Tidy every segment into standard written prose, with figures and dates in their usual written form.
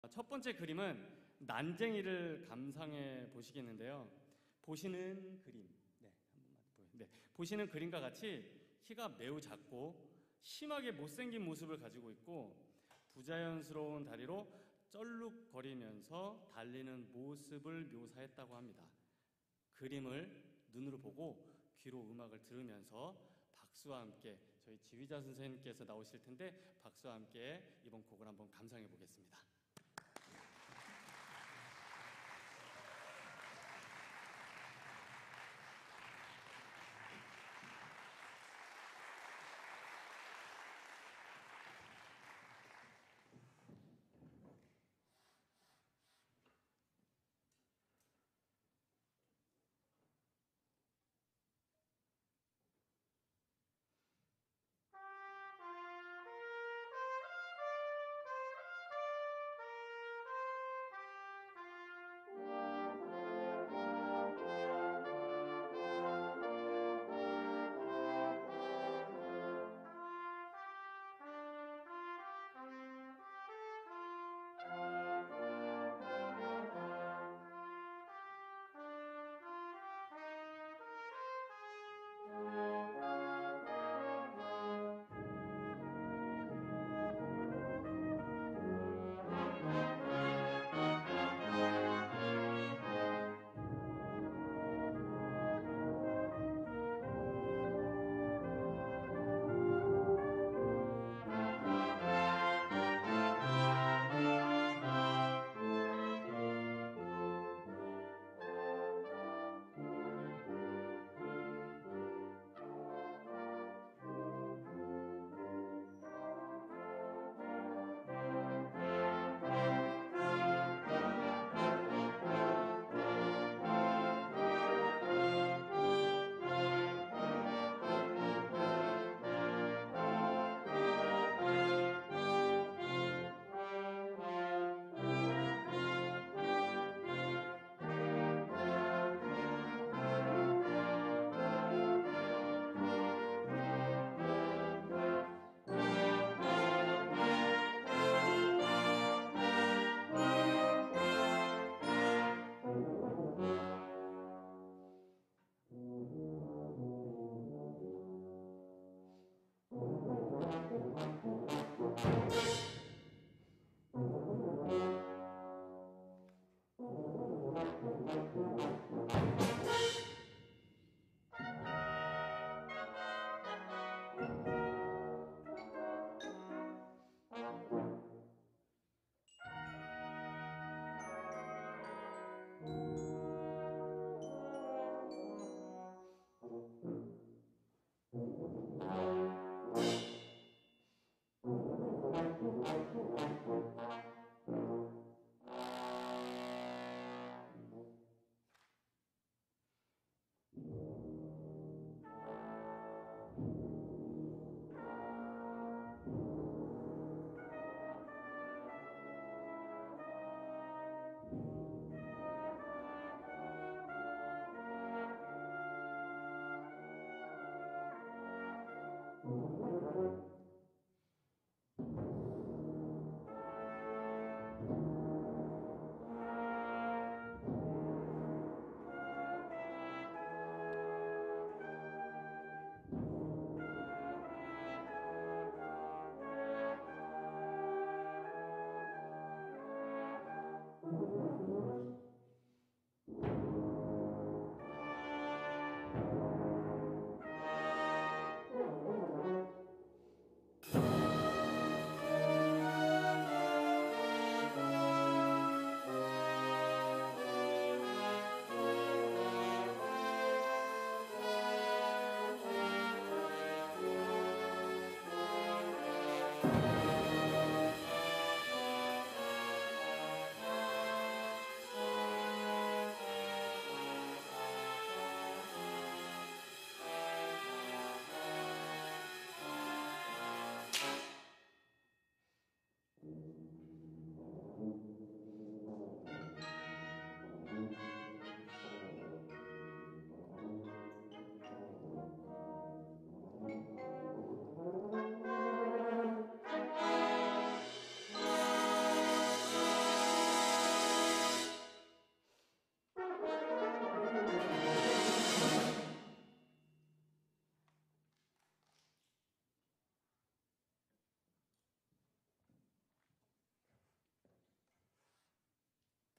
첫 번째 그림은 난쟁이를 감상해 보시겠는데요. 보시는 그림, 한 번만 보여. 보시는 그림과 같이 키가 매우 작고 심하게 못생긴 모습을 가지고 있고 부자연스러운 다리로 쩔룩거리면서 달리는 모습을 묘사했다고 합니다. 그림을 눈으로 보고 귀로 음악을 들으면서 박수와 함께 저희 지휘자 선생님께서 나오실 텐데 박수와 함께 이번 곡을 한번 감상해 보겠습니다.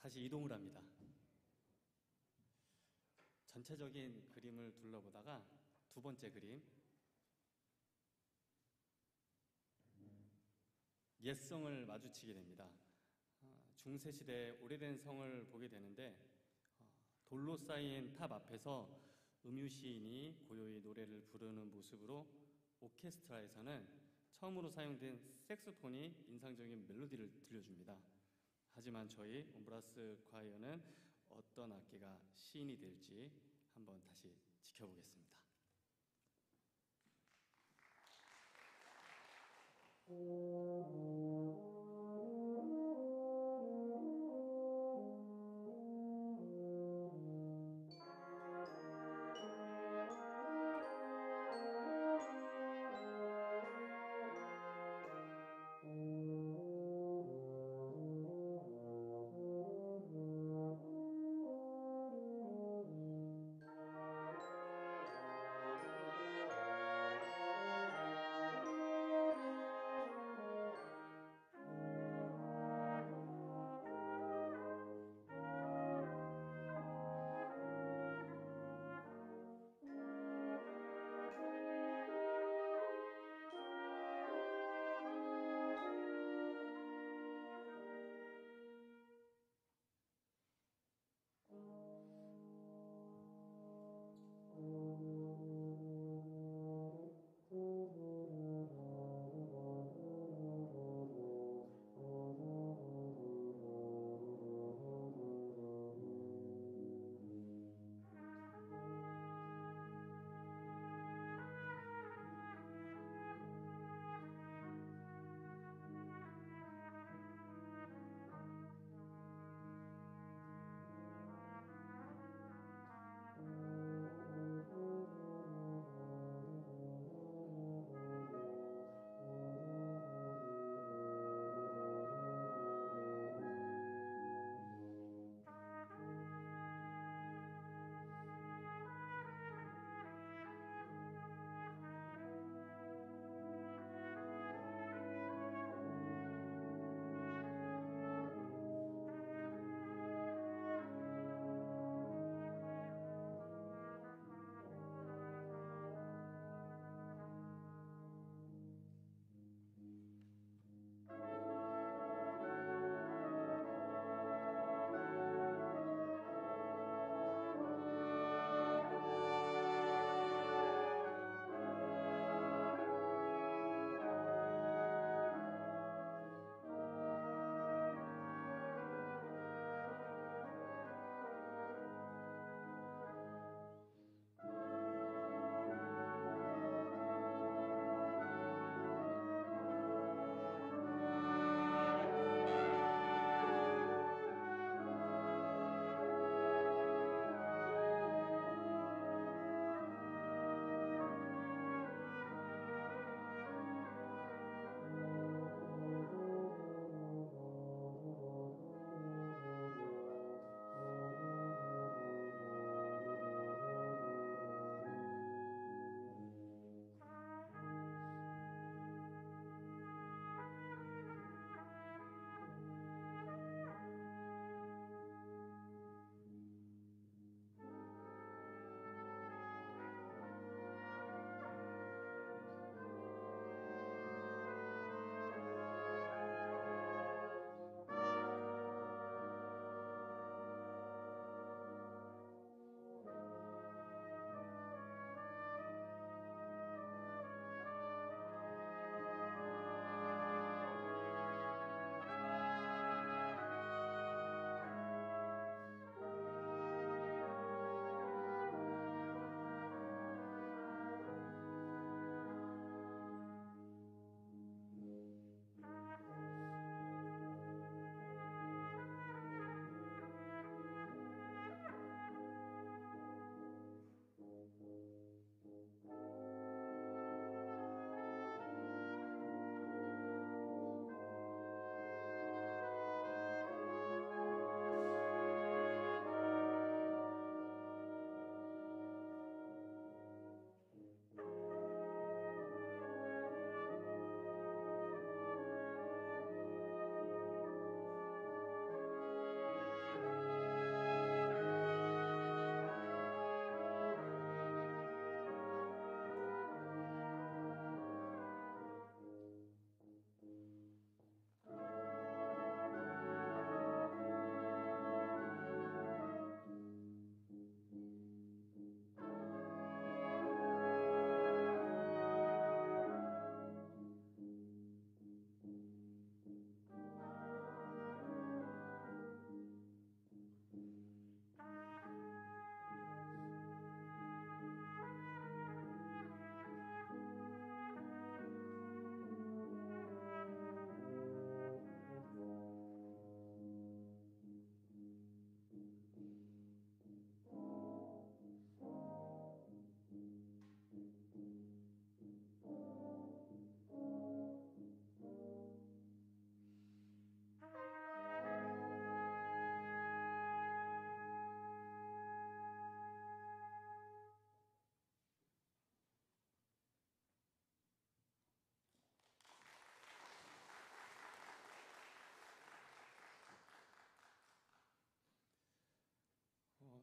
다시 이동을 합니다. 전체적인 그림을 둘러보다가 두 번째 그림, 옛성을 마주치게 됩니다. 중세시대 오래된 성을 보게 되는데 돌로 쌓인 탑 앞에서 음유시인이 고요히 노래를 부르는 모습으로 오케스트라에서는 처음으로 사용된 색소폰이 인상적인 멜로디를 들려줍니다. 하지만 저희 온브라스 콰이어는 어떤 악기가 시인이 될지 한번 다시 지켜보겠습니다.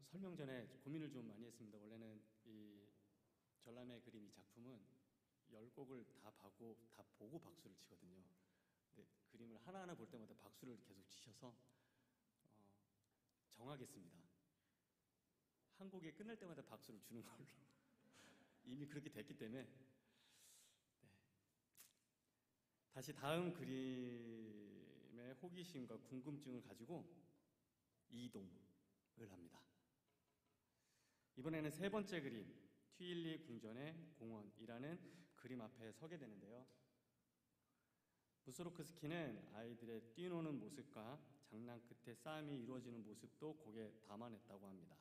설명 전에 고민을 좀 많이 했습니다. 원래는 이 전람회 그림 이 작품은 10곡을 다 보고 박수를 치거든요. 근데 그림을 하나하나 볼 때마다 박수를 계속 치셔서 정하겠습니다. 한 곡이 끝날 때마다 박수를 주는 걸로. 이미 그렇게 됐기 때문에. 네. 다시 다음 그림의 호기심과 궁금증을 가지고 이동을 합니다. 이번에는 세 번째 그림, 튀일리 궁전의 공원이라는 그림 앞에 서게 되는데요. 무소로크스키는 아이들의 뛰노는 모습과 장난 끝에 싸움이 이루어지는 모습도 곡에 담아냈다고 합니다.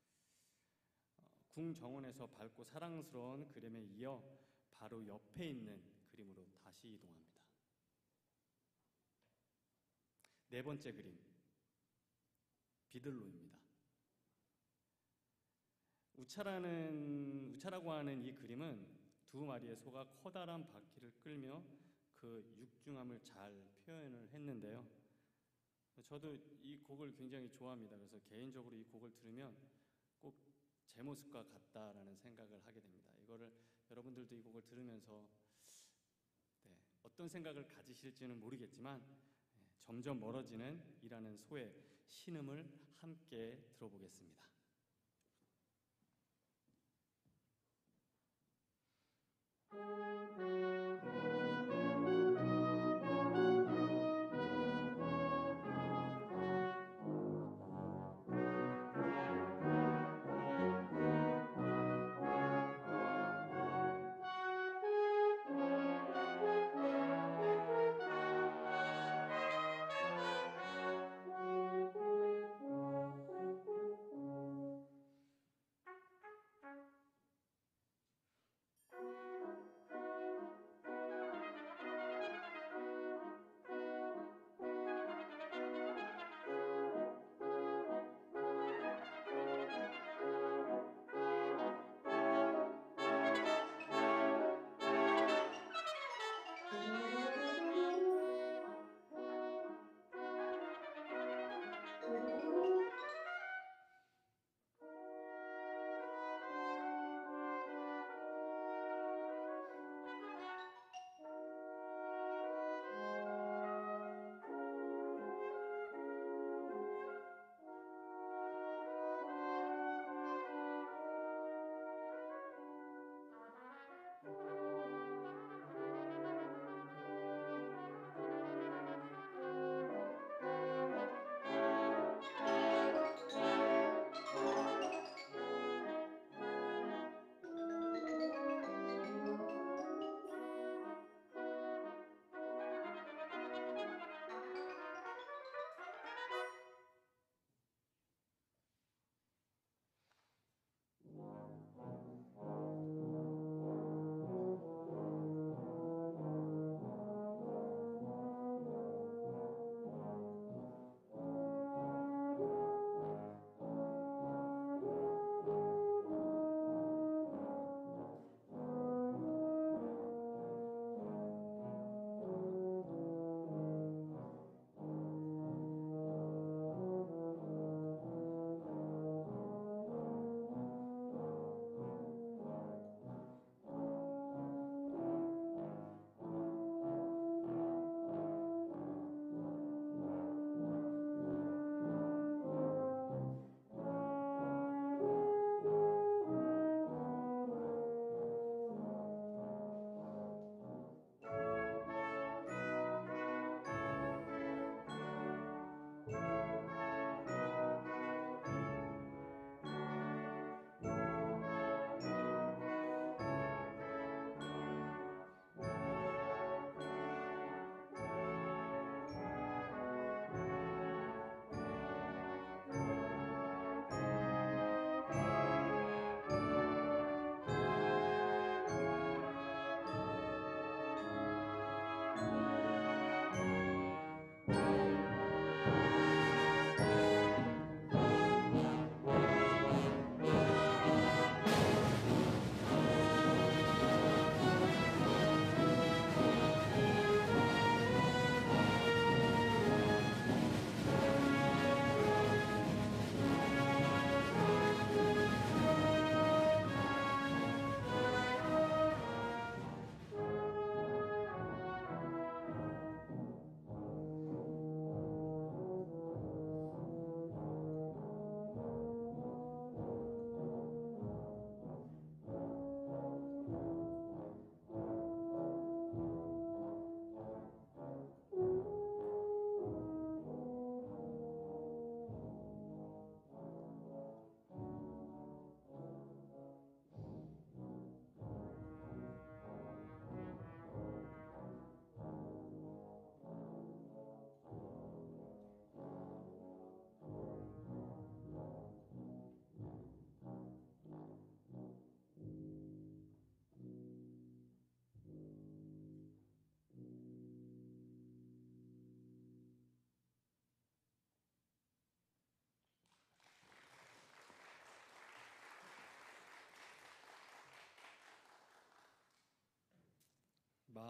궁 정원에서 밝고 사랑스러운 그림에 이어 바로 옆에 있는 그림으로 다시 이동합니다. 네 번째 그림, 비들로입니다. 우차라고 하는 이 그림은 두 마리의 소가 커다란 바퀴를 끌며 그 육중함을 잘 표현을 했는데요. 저도 이 곡을 굉장히 좋아합니다. 그래서 개인적으로 이 곡을 들으면 꼭 제 모습과 같다라는 생각을 하게 됩니다. 이거를 여러분들도 이 곡을 들으면서 어떤 생각을 가지실지는 모르겠지만 점점 멀어지는 이라는 소의 신음을 함께 들어보겠습니다.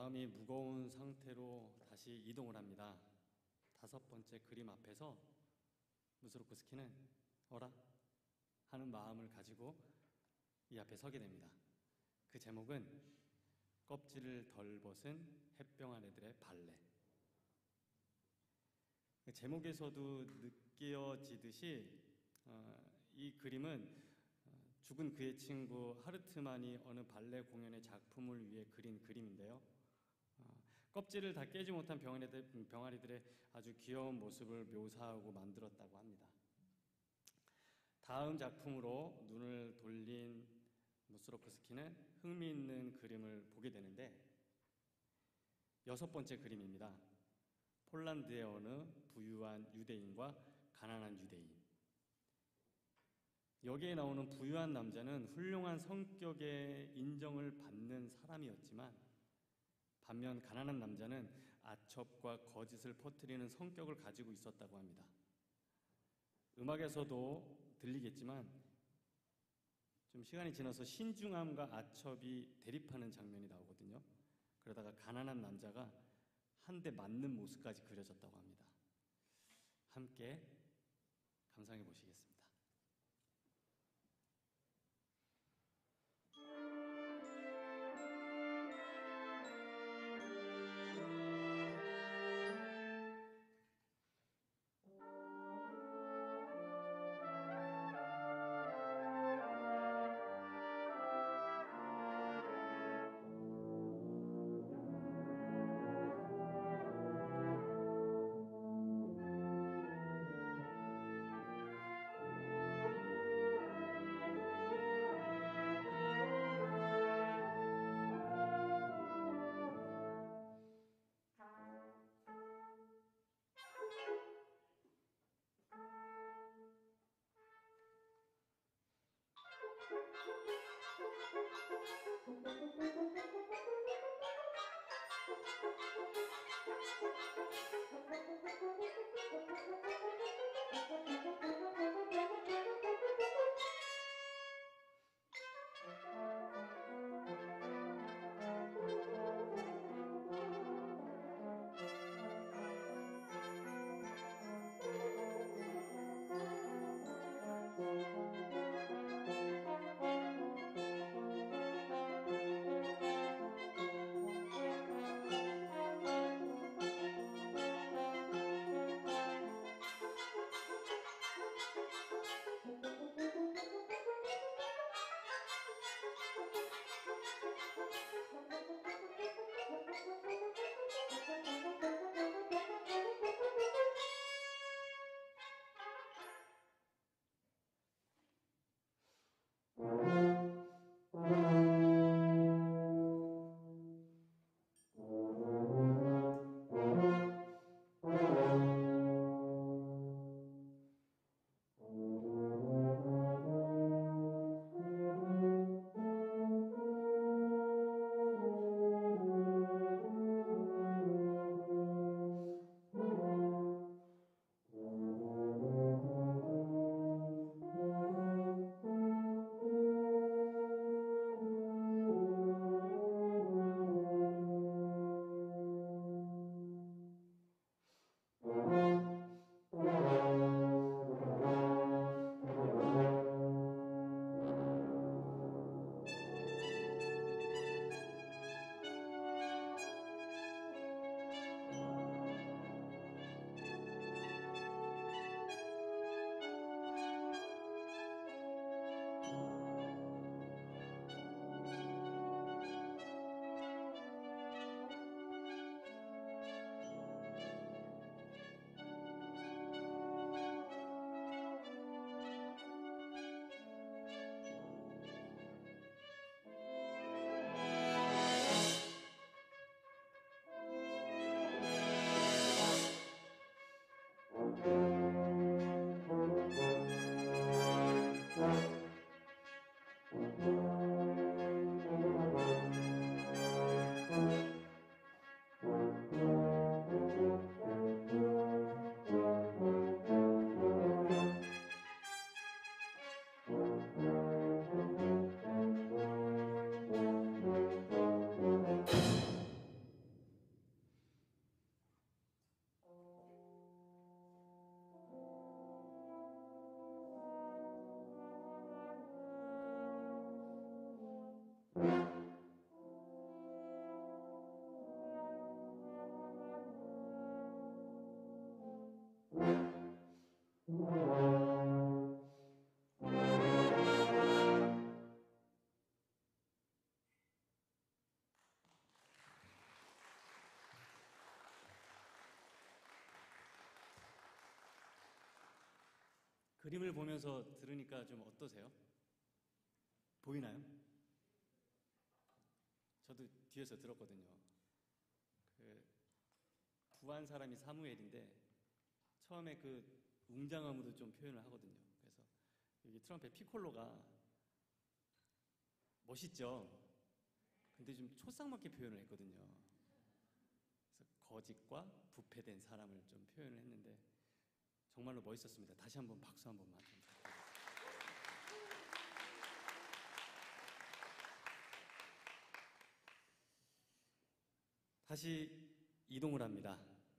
마음이 무거운 상태로 다시 이동을 합니다. 5번째 그림 앞에서 무스로프스키는 어라? 하는 마음을 가지고 이 앞에 서게 됩니다. 그 제목은 껍질을 덜 벗은 햇병 아래들의 발레. 그 제목에서도 느껴지듯이 이 그림은 죽은 그의 친구 하르트만이 어느 발레 공연의 작품을 위해 그린 그림인데요. 껍질을 다 깨지 못한 병아리들의 아주 귀여운 모습을 묘사하고 만들었다고 합니다. 다음 작품으로 눈을 돌린 무스로프스키는 흥미있는 그림을 보게 되는데 6번째 그림입니다. 폴란드의 어느 부유한 유대인과 가난한 유대인. 여기에 나오는 부유한 남자는 훌륭한 성격의 인정을 받는 사람이었지만 반면 가난한 남자는 아첩과 거짓을 퍼뜨리는 성격을 가지고 있었다고 합니다. 음악에서도 들리겠지만 좀 시간이 지나서 신중함과 아첩이 대립하는 장면이 나오거든요. 그러다가 가난한 남자가 한 대 맞는 모습까지 그려졌다고 합니다. 함께 감상해 보시겠습니다. 그림을 보면서 들으니까 좀 어떠세요? 보이나요? 저도 뒤에서 들었거든요. 그 부한 사람이 사무엘인데 처음에 그 웅장함으로 좀 표현을 하거든요. 그래서 여기 트럼펫 피콜로가 멋있죠. 근데 좀 초상맞게 표현을 했거든요. 그래서 거짓과 부패된 사람을 좀 표현을 했는데 정말로 멋있었습니다. 다시 한번 박수 한 번만. 다시 이동을 합니다.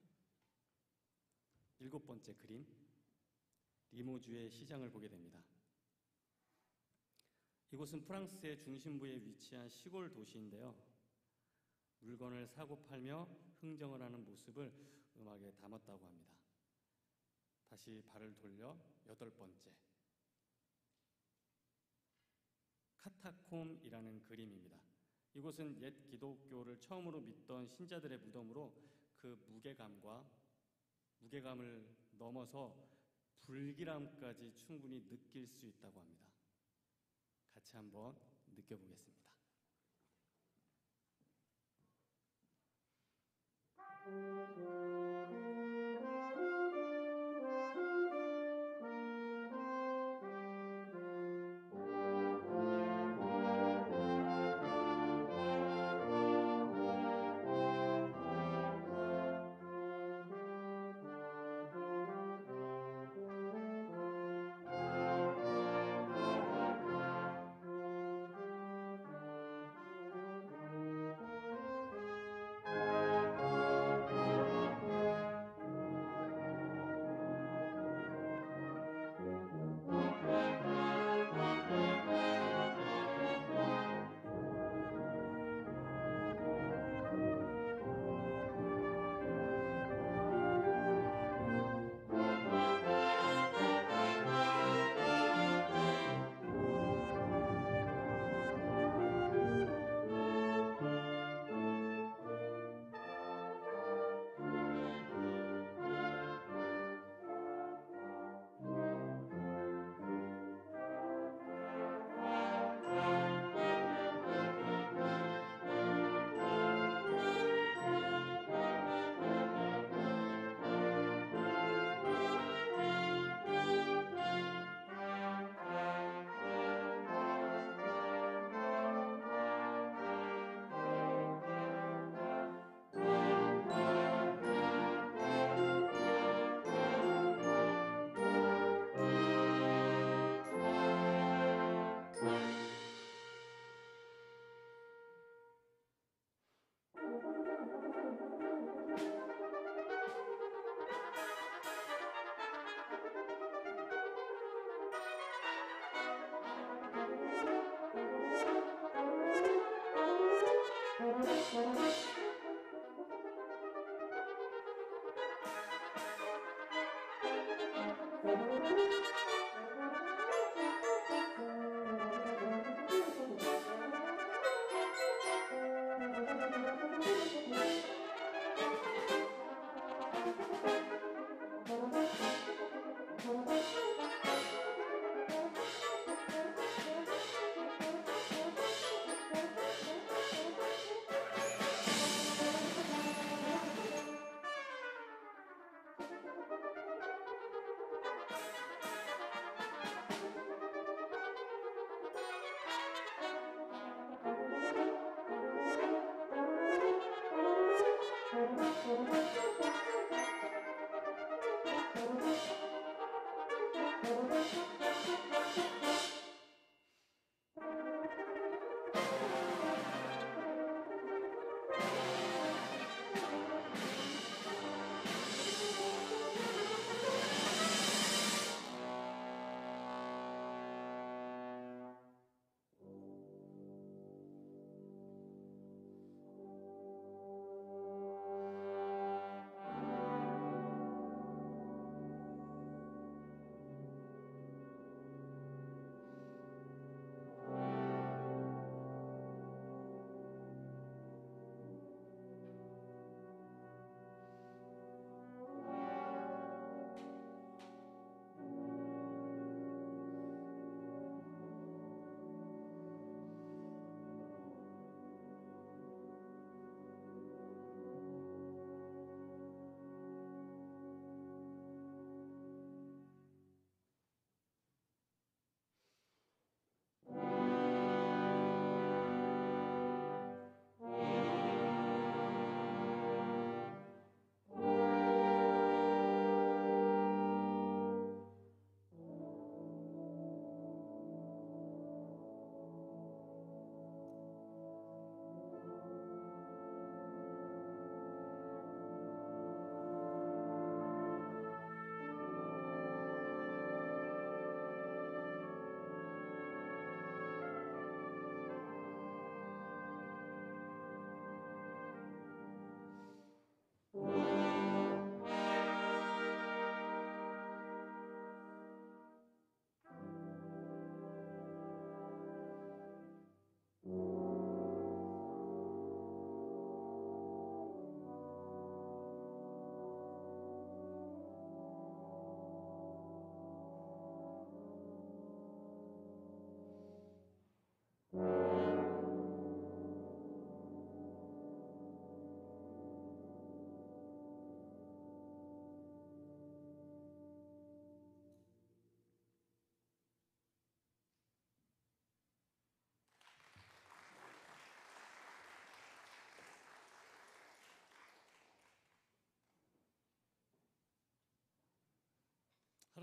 7번째 그림, 리모주의 시장을 보게 됩니다. 이곳은 프랑스의 중심부에 위치한 시골 도시인데요. 물건을 사고 팔며 흥정을 하는 모습을 음악에 담았다고 합니다. 다시 발을 돌려 8번째. 카타콤이라는 그림입니다. 이곳은 옛 기독교를 처음으로 믿던 신자들의 무덤으로 그 무게감을 넘어서 불길함까지 충분히 느낄 수 있다고 합니다. 같이 한번 느껴보겠습니다.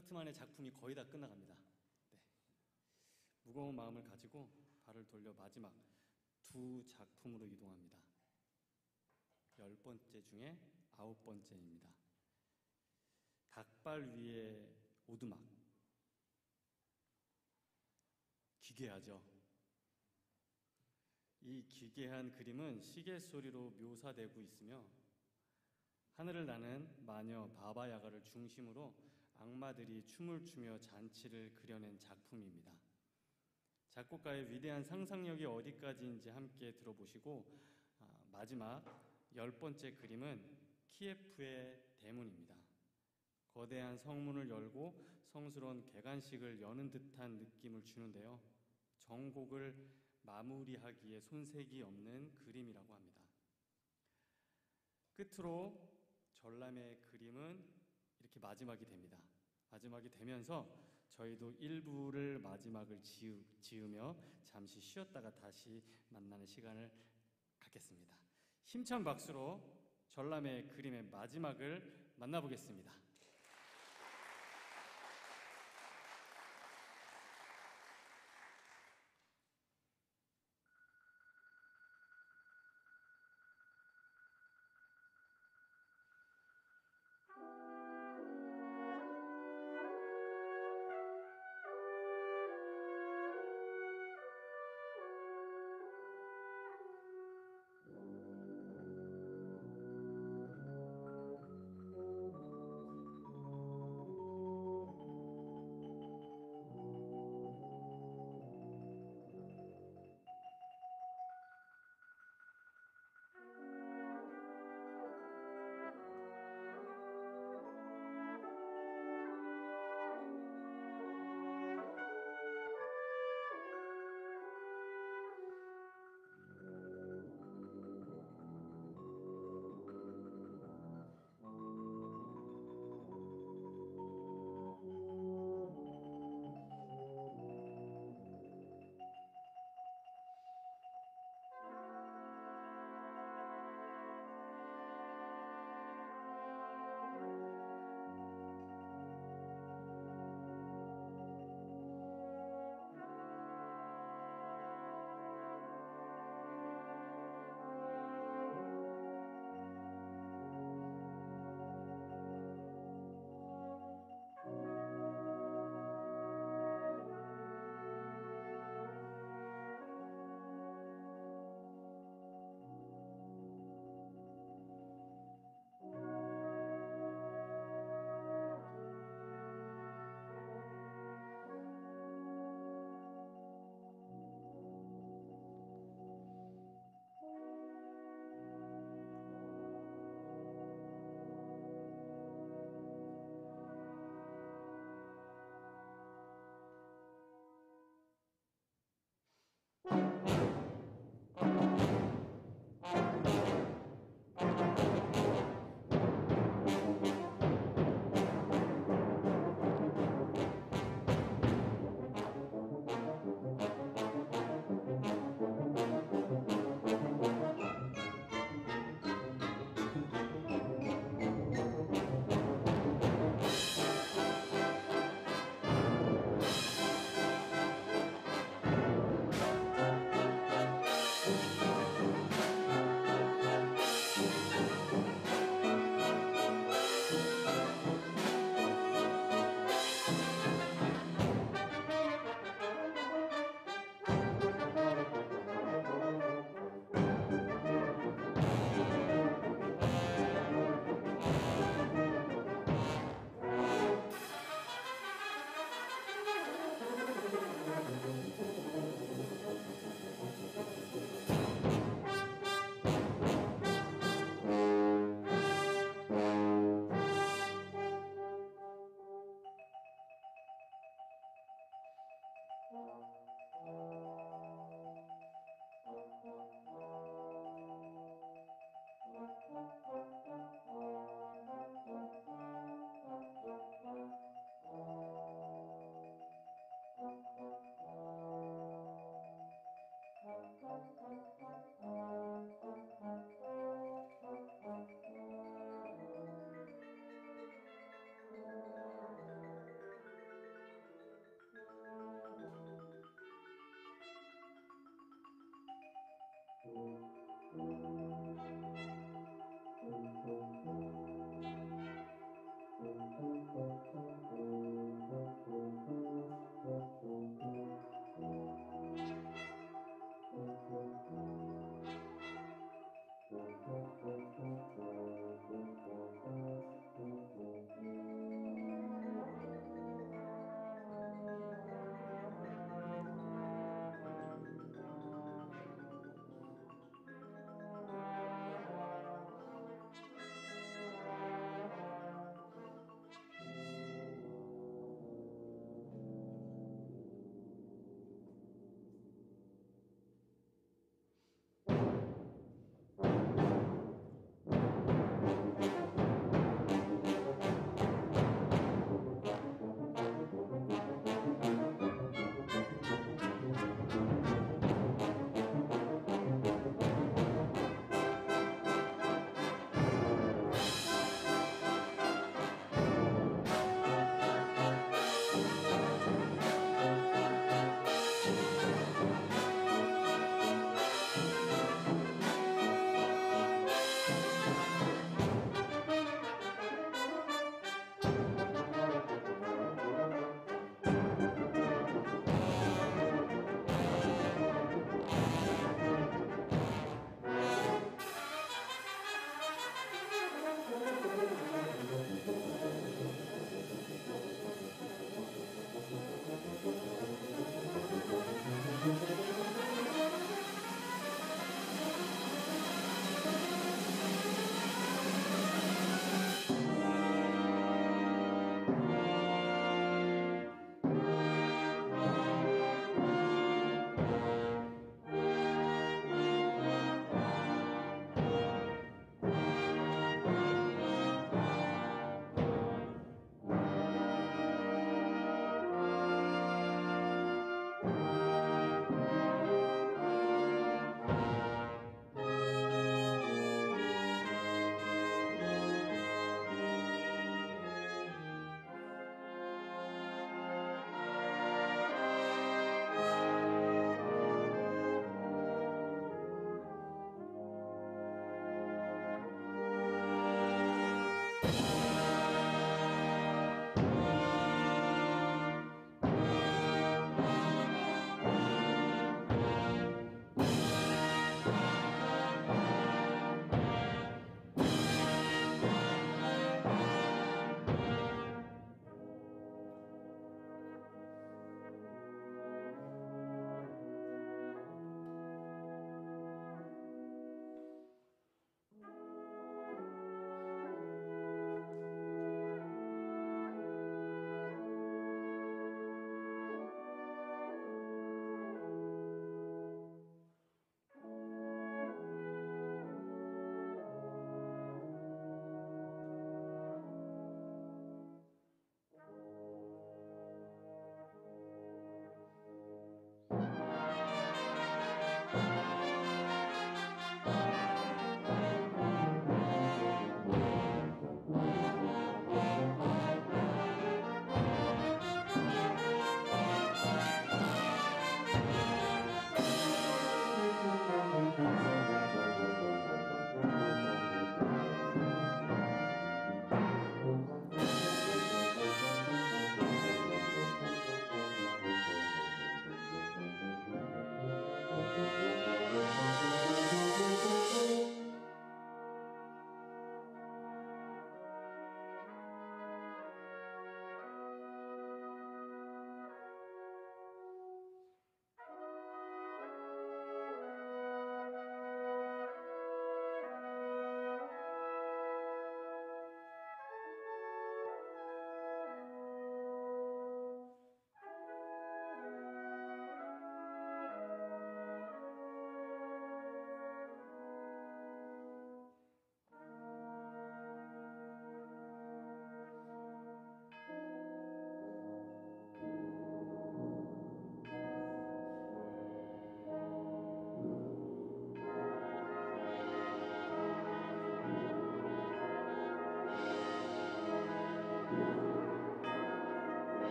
하르트만의 작품이 거의 다 끝나갑니다. 네. 무거운 마음을 가지고 발을 돌려 마지막 두 작품으로 이동합니다. 10번째 중에 9번째입니다. 닭발 위에 오두막. 기괴하죠. 이 기괴한 그림은 시계 소리로 묘사되고 있으며 하늘을 나는 마녀 바바야가를 중심으로 악마들이 춤을 추며 잔치를 그려낸 작품입니다. 작곡가의 위대한 상상력이 어디까지인지 함께 들어보시고 마지막 10번째 그림은 키예프의 대문입니다. 거대한 성문을 열고 성스러운 개관식을 여는 듯한 느낌을 주는데요. 정곡을 마무리하기에 손색이 없는 그림이라고 합니다. 끝으로 전람의 그림은 이렇게 마지막이 됩니다. 마지막이 되면서 저희도 1부를 마지막을 지으며 잠시 쉬었다가 다시 만나는 시간을 갖겠습니다. 힘찬 박수로 전람의 그림의 마지막을 만나보겠습니다.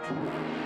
네.